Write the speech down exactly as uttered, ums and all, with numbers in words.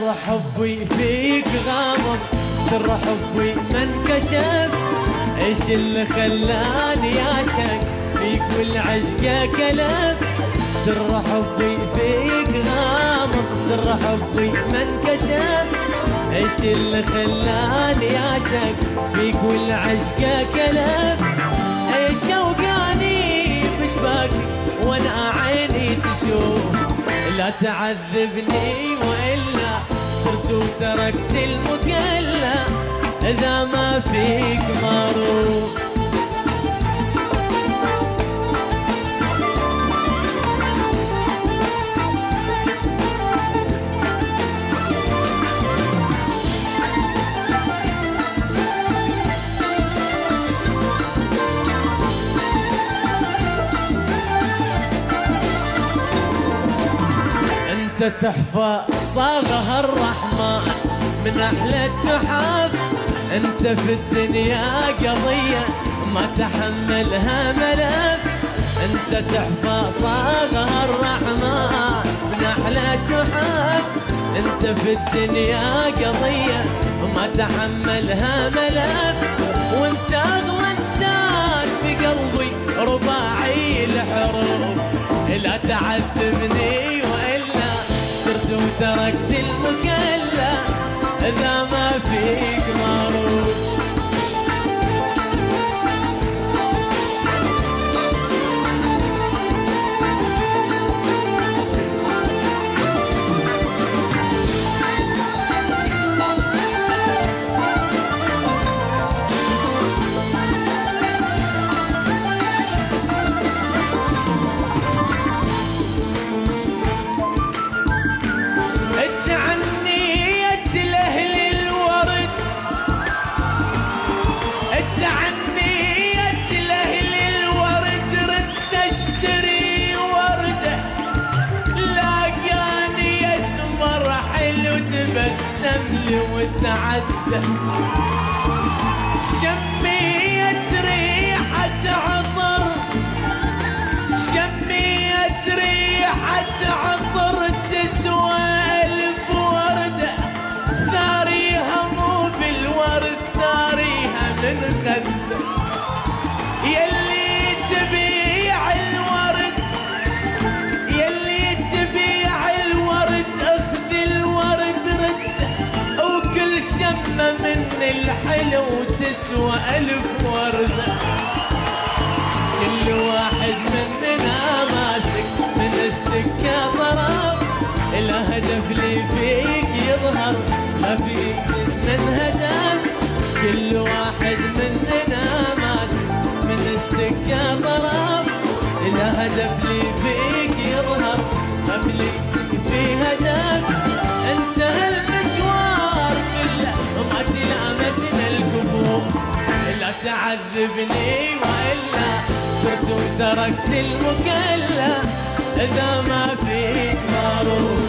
سر حبي فيك غامض، سر حبي ما انكشف. ايش اللي خلاني اعشق فيك والعشق كلف؟ سر حبي فيك غامض، سر حبي ما انكشف. ايش اللي خلاني اعشق فيك والعشق كلف؟ ايش اوقاني بشباكي وانا عيني تشوف؟ لا تعذبني والا صرت وتركت المكلا اذا ما فيك معروف. انت تحفى صاغها الرحمن من احلى التحف. انت في الدنيا قضيه ما تحملها ملف. انت تحفى صاغها الرحمن من احلى التحف. انت في الدنيا قضيه ما تحملها ملف. وانت اغلى انسان في قلبي رباعي الحروف. لا تعذبني والا صرت وتركت المكلا اذا ما فيك معروف. بسملي وتعدى شميت ريحة عطر، شميت ريحة عطر تسوى ألف وردة. ثاريها مو بالورد ثاريها من خده. يلي تبيع الورد يلي تبيع الورد اخذ الورد رده. وكل شمة من الحلو تسوى ألف وردة. كل واحد مننا ماسك من السكة طرف. الهدف اللي فيك يظهر ما فيك من هدف. كل واحد مننا ماسك من السكة طرف. الهدف اللي فيك يظهر ما فيك في هدف. انت هالمشوار كله ما تلامسنا الكفوف. لا تعذبني والا صرت وتركت المكلا اذا ما فيك معروف.